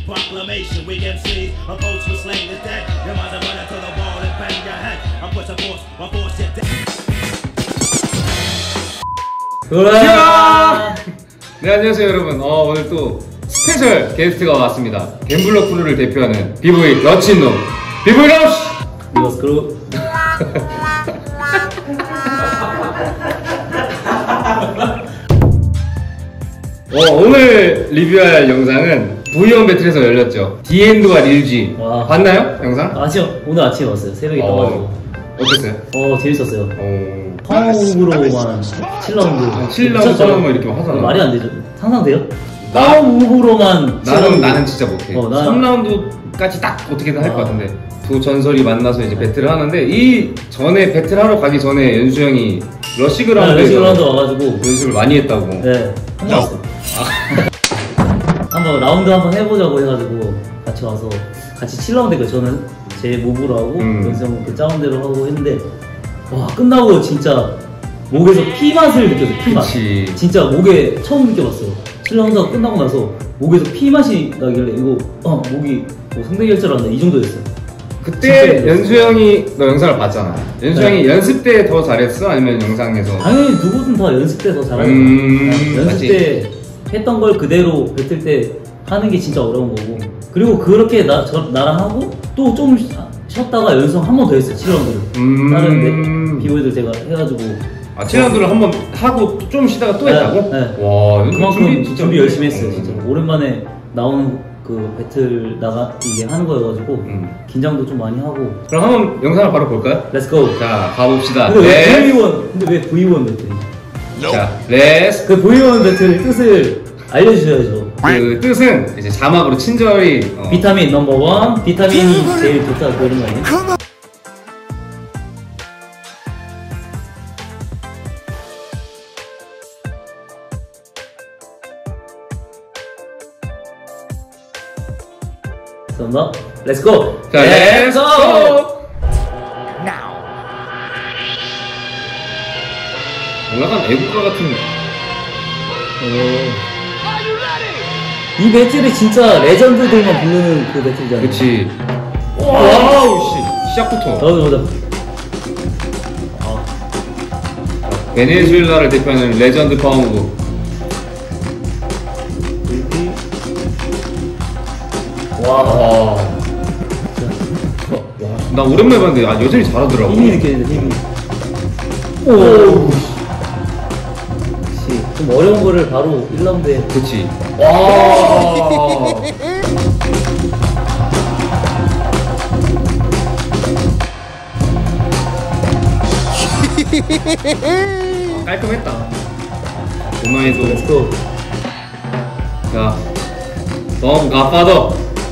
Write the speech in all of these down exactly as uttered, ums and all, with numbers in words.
proclamation. We M Cs, opposed to slaying the dead. Your mother run into the wall and bang your head. I'm push a force, my force it down. 돌아! 네, 안녕하세요 여러분. 어, 오늘 또 스페셜 게스트가 왔습니다. 갬블러 크루를 대표하는 비보이 러치놈 비보이 러치! 리버스 크루. 어, 오늘 리뷰할 영상은 브이원 배틀에서 열렸죠. 디엔드와 릴지. 와. 봤나요? 영상? 아침 오늘 아침에 봤어요. 새벽에 떠가지고. 어땠어요? 어 재밌었어요. 어... 파워무브로만 칠 라운드. 칠 라운드 싸움을 이렇게 하잖아. 말이 안 되죠. 상상돼요? 파워무브로만 나는 나는 진짜 못해. 어, 난... 삼 라운드까지 딱 어떻게든 할 것 아. 같은데 두 전설이 만나서 이제 배틀을 하는데 이 전에 배틀하러 가기 전에 연수 형이 러시그라운드에서 러시그라운드 와가지고 연습을 많이 했다고. 네. 혼자 왔어. 한번 라운드 한번 해보자고 해가지고 같이 와서 같이 칠 라운드 그 저는 제 모브로 하고 음. 연수 형은 그 짜운대로 하고 했는데 와 끝나고 진짜 목에서 피 맛을 느꼈어요. 피 맛. 그치. 진짜 목에 처음 느껴봤어요. 칠 라운드가 끝나고 나서 목에서 피 맛이 나길래 이거 어 목이 뭐 상대 결절한다 이 정도였어요. 그때 연수 형이 너 영상을 봤잖아. 연수 네. 형이 연습 때 더 잘했어? 아니면 영상에서? 당연히 누구든 다 연습 때 더 잘하죠. 음, 연습 맞지. 때 했던 걸 그대로 배틀 때 하는 게 진짜 어려운 거고 그리고 그렇게 나, 저, 나랑 하고 또 좀 쉬었다가 연습 한 번 더 했어요. 칠 라운드를 음. 다른데 비보이들 제가 해가지고 아, 칠 라운드를 한 번 하고 좀 쉬다가 또 네, 했다고? 네. 와, 그만큼 준비, 준비, 진짜 열심히 했어요. 진짜 음. 오랜만에 나오는 그 배틀 나가 이게 하는 거여가지고 음. 긴장도 좀 많이 하고 그럼 한번 영상을 바로 볼까요? 렛츠고. 자, 가봅시다. 근데 왜 렛츠. 브이원 근데 왜 브이원 배틀? 자, 렛츠. 그 브이원 배틀 뜻을 알려주셔야죠. 그 뜻은 이제 자막으로 친절히 어, 비타민 넘버원, 비타민이 제일 좋다 그런 거 아니에요? 그럼 렛츠고! 자, 렛츠고! 뭔가 애국가 같은 오. 이 배틀이 진짜 레전드들만 부르는 그 배틀이잖아. 그치. 와우, 씨. 시작부터. 나도 보자. 아. 베네수엘라를 대표하는 레전드 파워무브. 와. 와. 나 오랜만에 봤는데 아, 여전히 잘하더라고. 힘이 느껴진다, 힘이. 오. 역시 좀 어려운 거를 바로 일 라운드에. 그치. 와. 아, 깔끔했다. 오마이도. 렛츠고. 자, 덤 가파더.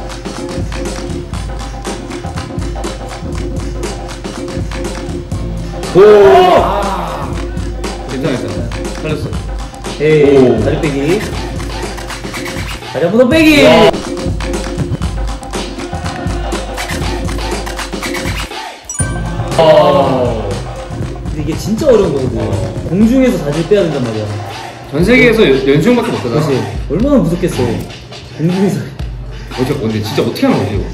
오. 아. 괜찮아, 괜찮아. 살렸어. 에이, 오. 다리 빼기. 다리 한 번 더 빼기. 와. 아. 근데 이게 진짜 어려운 거거든. 공중에서 다시 빼야 된단 말이야. 전 세계에서 연수형밖에 못 하잖아. 그렇지. 얼마나 무섭겠어. 공중에서. 어째, 근데 진짜 어떻게 하는 거지,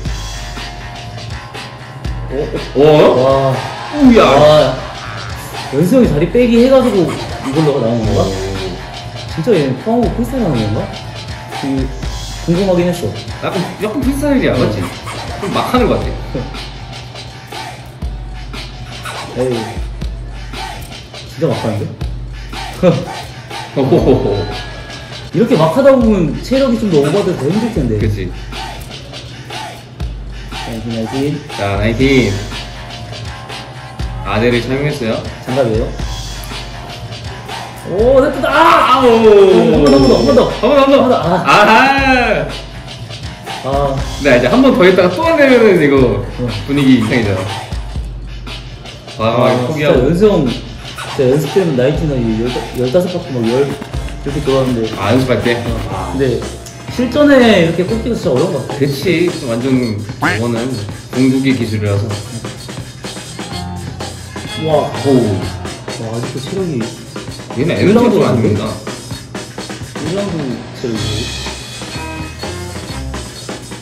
이거? 어? 어? 와. 우야. 와. 연수 형이 다리 빼기 해가지고 이걸로 나온 건가? 진짜 얘는 파워가 필살하는 건가? 되게 궁금하긴 했어. 약간, 약간 필살이야, 맞지? 좀 막 하는 거 같아. 에이. 진짜 막하는데? 호호호호. 이렇게 막 하다 보면 체력이 좀 더 오버돼서 더 힘들 텐데. 그치. 나이틴, 나이틴. 자, 나이틴. 아대를 착용했어요. 장갑이에요. 오, 됐다! 아! 아우! 한 번 더, 한 번 더, 한 번 더. 한 번 더, 한 번 더. 아. 아하! 아, 네, 이제 한 번 더 했다가 또 내면은 이거 어. 분위기 이상해져요. 과감하게 진짜 포기하고. 연수 형, 진짜 연습 때는 나이틴이 열다섯 바퀴 막 열, 이렇게 좋아하는데. 아, 연습할 때? 어. 근데 실전에 이렇게 꼽기가 진짜 어려운 것 같아. 그치. 완전, 이거는 공국의 기술이라서. 와, 오. 와, 아직도 체력이 얘는 에너지가 안 됩니다. 일 라운드 체력이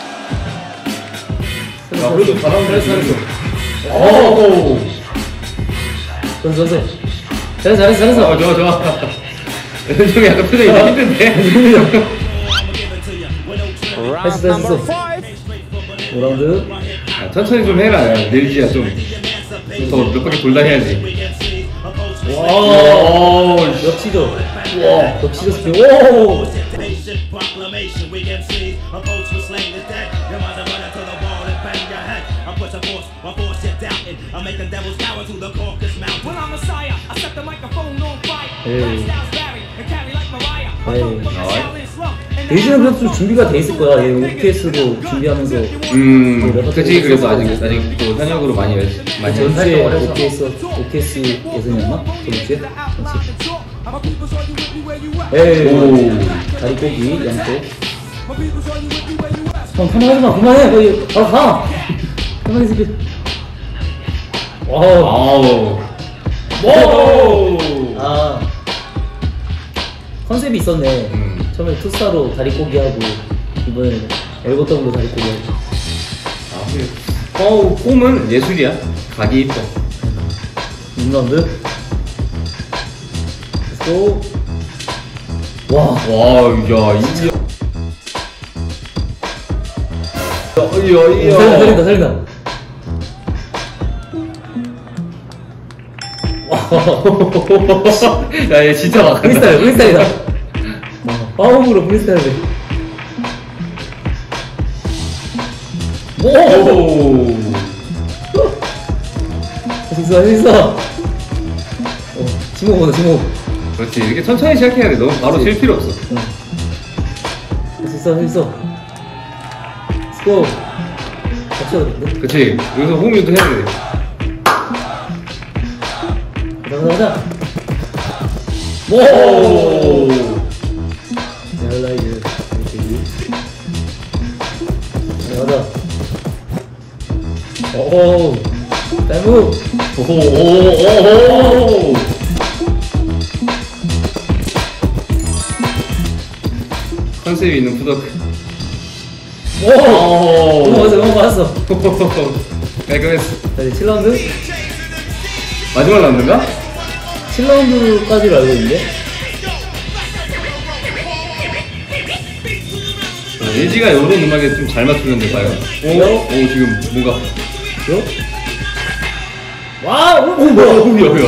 야, 그래도 잘하는데. 잘했어. 오. 선수, 선수. 잘했어, 잘했어, 잘했어. 어, 좋아, 좋아. 좀 약간 표정이 좀 힘든데. 했어, 했어. 오 라운드. 야, 천천히 좀 해라. 야, 내리지야 좀. 더 몇 바퀴 돌다 해야지. 와, 역시도. 와, 역시도 스피드. 오! 에이. 에이. 데이지는 그래도 좀 준비가 돼 있을 거야. 얘 오피에스도 준비하면서. 음, 그치. 그래도 아직, 아직 또 현역으로 많이, 많이 전주에 활동을 해서. 오피에스, 오피에스 예선이었나? 전주에? 에이. 오. 다리 꼬기, 양쪽. 형, 그만하지 마, 그만해. 거기, 바로 가. 그만해, 새끼. 와우. 아우. 오! 아. 컨셉이 있었네. 음. 처음에 투스타로 다리 꼬기 하고, 이번에 엘보 더블로 다리 꼬기 하고. 아, 그래. 어우, 폼은 예술이야. 각이 이뻐. 육 라운드. 렛츠고. 와. 와, 야, 이지. 야, 야, 야. 살린다, 살린다, 살린다. 야, 얘 진짜 막. 프리스타일, 프리스타일이다. 파워으로 프리스타일을. 오! 오. 할 수 있어, 할 수 있어. 어, 지목 보다, 지목. 그렇지. 이렇게 천천히 시작해야 돼. 너무 바로 칠 필요 없어. 할 수 있어, 할 수 있어. 렛츠고. 같이 되겠네. 그렇지. 여기서 호흡도 해야 돼. 가자, 가자, 가자. 오. 에어라이즈. 가자. 오. 다이브. 오오오오. 컨셉이 있는 푸더크. 오. 넘어갔어, 넘어갔어. 깔끔했어. 자, 이제 칠 라운드. 마지막 라운드인가? 칠 라운드까지로 알고 있는데. 예지가 이런 음악에 좀 잘 맞추는데 봐요. 오, 오 지금 뭔가. 요? 와, 오, 오, 오, 뭐야? 뭐야, 뭐야.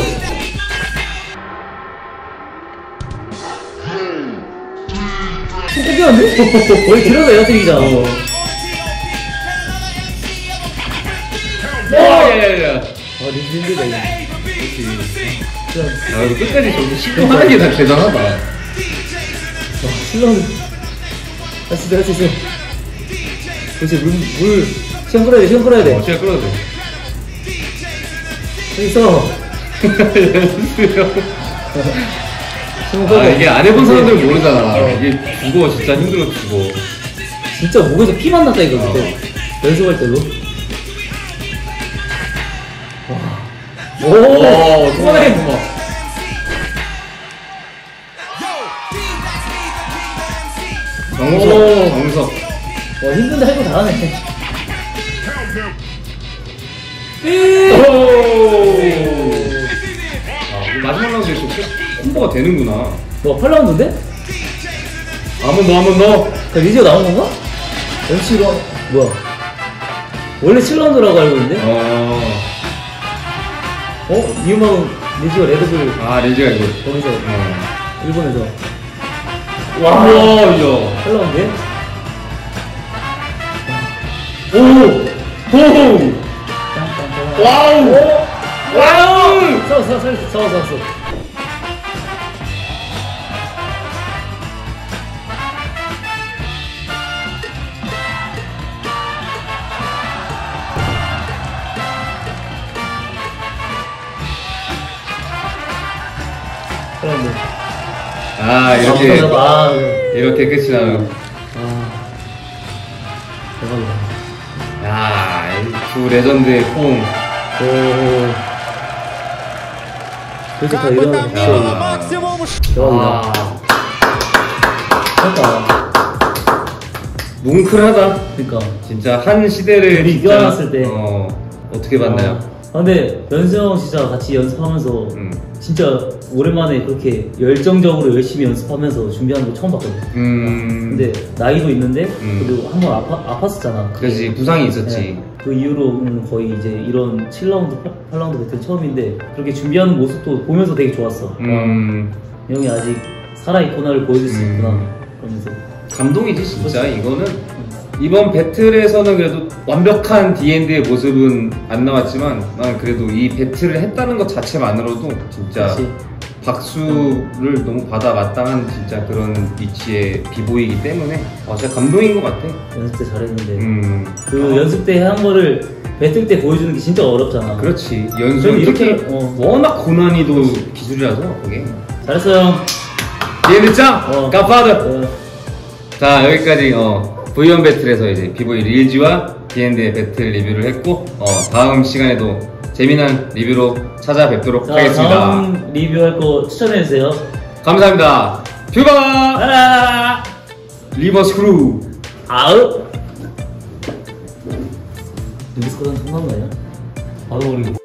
뽀뽀한데? 거의 들어서 에어트릭이잖아. 어. 와, 야야야. 아, 리즈 힘들다, 이거. 그렇지. 야, 이거 끝까지 저기 시도하는 게 다 대단하다. 칠라운드. 할 수 있어, 할 수 있어. 그렇지, 물, 물. 시간 끌어야 돼, 시간 끌어야 돼. 어, 시간 끌어도 돼. 여기 있어. 아, 이게 안 해본 사람들은 모르잖아. 어. 이게 죽어, 진짜 힘들어, 죽어. 진짜 목에서 피만 났다, 이거. 그때. 연습할 때도. 와. 오, 오, 그만해. 고마워. 정석, 오. 정석. 와, 힘든데 할 거 다 하네. 오! 아, 마지막 라운드에 또 콤보가 되는구나. 뭐, 팔 라운드인데? 한 번 더, 한 번 더. 그 리지가 나온 건가? 엠씨로 뭐야? 원래 칠 라운드라고 알고 있는데? 어. 어? 이 음악은 리지가 레드불 아, 레지가 이거. 거기서 어. 일본에서 와, 이거. 팔 라운드에? 오! 오! 와우! 와우! 싸워 싸워 싸워 싸워 싸워 싸워. 팔 라운드. 아, 이렇게. 아, 이렇게 끝이 나요. 아, 대박이다. 야, 이 두 레전드의 뽕. 오. 그래서 다 이런 야. 대박이다. 아, 그러니까. 뭉클하다. 그러니까. 진짜 한 시대를 우리 진짜, 뛰어났을 때. 어, 어떻게 봤나요? 아, 근데 연승 진짜 같이 연습하면서 음. 진짜 오랜만에 그렇게 열정적으로 열심히 연습하면서 준비하는 거 처음 봤거든. 음. 근데 나이도 있는데 음. 그리고 한 번 아파, 아팠었잖아. 그렇지, 부상이 있었지. 네. 그 이후로는 거의 이제 이런 칠 라운드, 팔 라운드 배틀 처음인데 그렇게 준비하는 모습도 보면서 되게 좋았어. 음. 아, 형이 아직 살아있구나를 보여줄 수 음. 있구나. 그러면서. 감동이지, 진짜. 이거는 이번 배틀에서는 그래도 완벽한 디앤디의 모습은 안 나왔지만 난 그래도 이 배틀을 했다는 것 자체만으로도 진짜 그치. 박수를 너무 받아 마땅한 진짜 그런 위치의 비보이기 때문에 아, 진짜 감동인 것 같아. 연습 때 잘했는데. 음. 그 연습 때 한 거를 배틀 때 보여주는 게 진짜 어렵잖아. 그렇지. 그럼 연습 이렇게, 이렇게 어. 워낙 고난이도 기술이라서 그게. 잘했어, 형. 디앤디 짱! 어. 갓파더! 어. 자, 여기까지 어, 브이 원 배틀에서 이제 비보이 릴지와 디앤디의 배틀 리뷰를 했고 어, 다음 시간에도 재미난 리뷰로 찾아뵙도록 자, 하겠습니다. 다음 리뷰할 거 추천해주세요. 감사합니다. 퓨바! 아! 리버스 크루! 아우! 누구 소리 통한 거야? 바로 우리